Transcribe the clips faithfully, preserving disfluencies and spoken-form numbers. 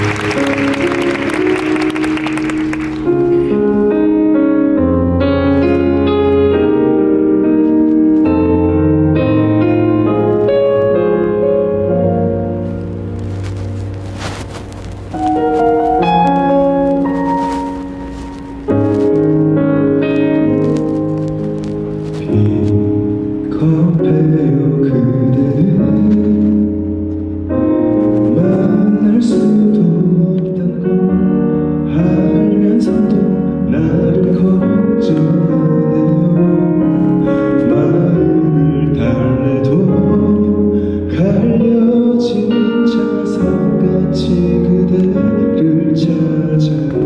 비겁해요 그대는 만날 수도 없단 걸 알면서도 나를 걱정하네요. 마음을 달래도 갈려진 자석같이 그대를 찾아요.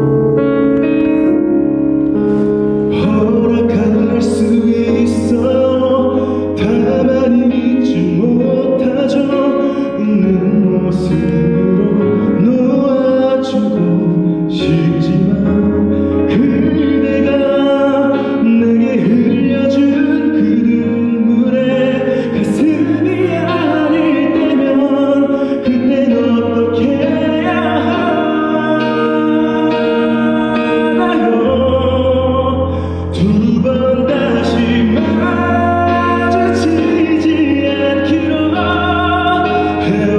허락할 수 있어 다만 잊지 못하죠. 웃는 모습으로 놓아주고 싶지만 그대가 내게 흘려준 그 눈물에 가슴이 아릴 때면 그땐 어떻게 해야 하나요. 두 번 다시 마주치지 않기로 해요.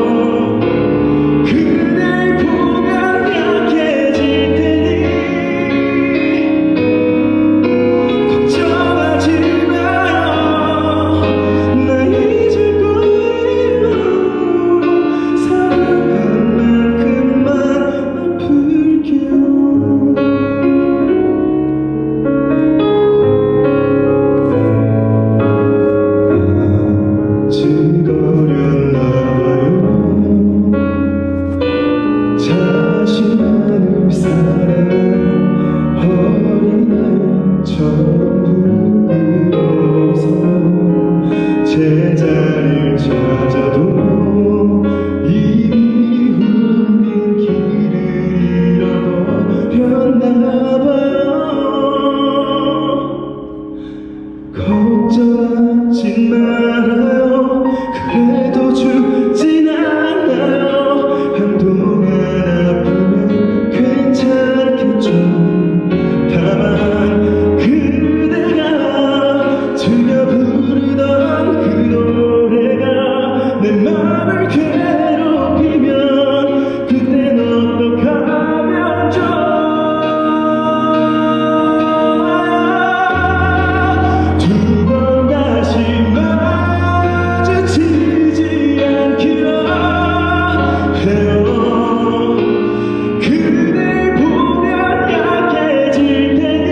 그댈 보면 약해질 테니 걱정하지 마요. 나 잊을 거예요. 사랑한 만큼만 아플게요. 지거렸나봐요. 자신만을 사랑한 어린아이처럼 부끄러워서 제자리를 찾아도 이미 텅빈 길을 잃어버렸나봐요. 걱정하지 말아요. 그래도 죽진 않아요. 한동안 아프면 괜찮겠죠. 다만 그대가 즐겨 부르던 그 노래가 내 맘을 괴롭히면 그땐 어떡하면 좋아. 두 번 다시 마주치지 않기로 해요. 그댈 보면 약해질 테니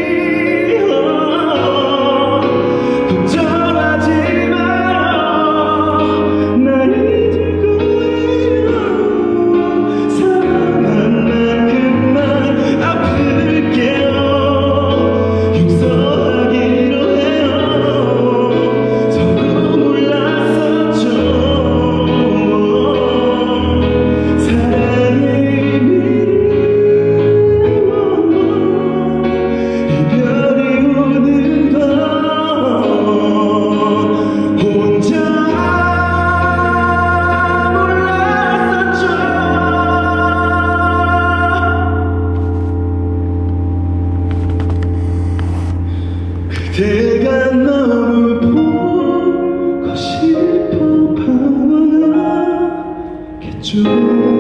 걱정하지 마요. 나 잊을 거예요. 사랑한 만큼만 아플게요. 용서하기로 해요. 서로 몰랐었죠. 사랑의 의미를 이별이 오는 건 혼자 몰랐었죠. 그대가 너무 보고 싶어 방황하겠죠.